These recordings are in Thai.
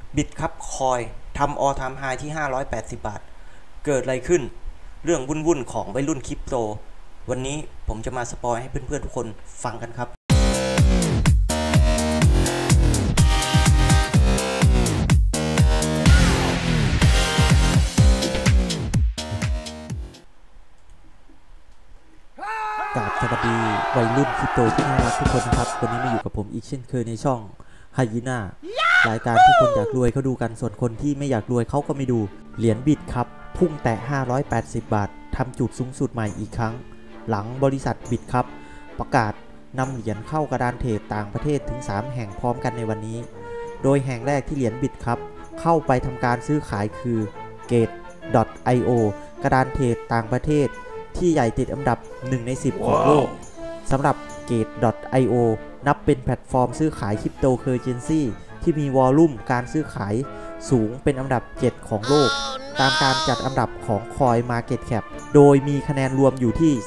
บิตครับคอยทำออลไทม์ไฮที่580 บาทเกิดอะไรขึ้นเรื่องวุ่นๆของวัยรุ่นคริปโตวันนี้ผมจะมาสปอยให้เพื่อนๆทุกคนฟังกันครับกราบสวัสดีวัยรุ่นคริปโตที่น่ารักทุกคนนะครับวันนี้มาอยู่กับผมอีกเช่นเคยในช่องไฮยีน่ารายการที่คนอยากรวยเขาดูกันส่วนคนที่ไม่อยากรวยเขาก็ไม่ดูเหรียญบิตครับพุ่งแตะ580 บาททำจุดสูงสุดใหม่อีกครั้งหลังบริษัทบิตครับประกาศนำเหรียญเข้ากระดานเทรดต่างประเทศถึง3แห่งพร้อมกันในวันนี้โดยแห่งแรกที่เหรียญบิตครับเข้าไปทำการซื้อขายคือ Gate.io กระดานเทรดต่างประเทศที่ใหญ่ติดอันดับ1 ใน 10ของโลกสำหรับ Gate.io นับเป็นแพลตฟอร์มซื้อขายคริปโตเคอเรนซีที่มีวอลลุ่มการซื้อขายสูงเป็นอันดับ7ของโลกตามการจัดอันดับของ CoinMarketCap โดยมีคะแนนรวมอยู่ที่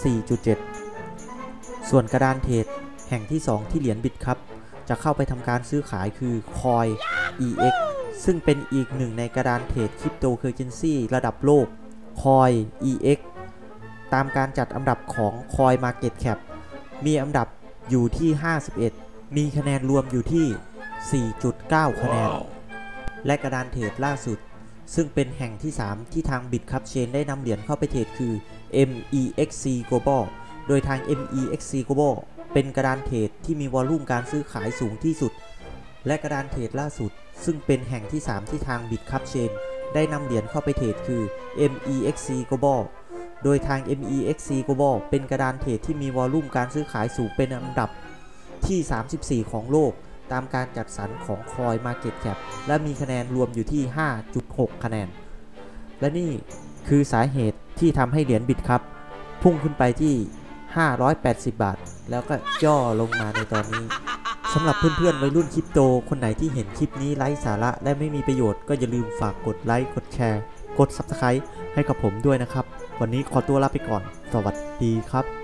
4.7 ส่วนกระดานเทรดแห่งที่ 2 ที่เหรียญบิตครับจะเข้าไปทำการซื้อขายคือ CoinEx ซึ่งเป็นอีกหนึ่งในกระดานเทรดคริปโตเคอเรนซีระดับโลก CoinEx ตามการจัดอันดับของ CoinMarketCap มีอันดับอยู่ที่ 51 มีคะแนนรวมอยู่ที่ 4.9 คะแนน และกระดานเทรดล่าสุดซึ่งเป็นแห่งที่ 3 ที่ทาง Bitcup Chain ได้นำเหรียญเข้าไปเทรดคือ MEXC Global โดยทาง MEXC Global เป็นกระดานเทรดที่มีวอลลุ่มการซื้อขายสูงที่สุดและกระดานเทรดล่าสุดซึ่งเป็นแห่งที่ 3 ที่ทาง Bitcup Chain ได้นำเหรียญเข้าไปเทรดคือ MEXC Global โดยทาง MEXC Global เป็นกระดานเทรดที่มีวอลลุ่มการซื้อขายสูงเป็นอันดับที่ 34 ของโลกตามการจัดสรรของ CoinMarketCap และมีคะแนนรวมอยู่ที่ 5.6 คะแนนและนี่คือสาเหตุที่ทำให้เหรียญบิตครับพุ่งขึ้นไปที่580 บาทแล้วก็ย่อลงมาในตอนนี้สำหรับเพื่อนๆวัยรุ่นคริปโตคนไหนที่เห็นคลิปนี้ไร้สาระและไม่มีประโยชน์ก็อย่าลืมฝากกดไลค์กดแชร์กด Subscribe ให้กับผมด้วยนะครับวันนี้ขอตัวลาไปก่อนสวัสดีครับ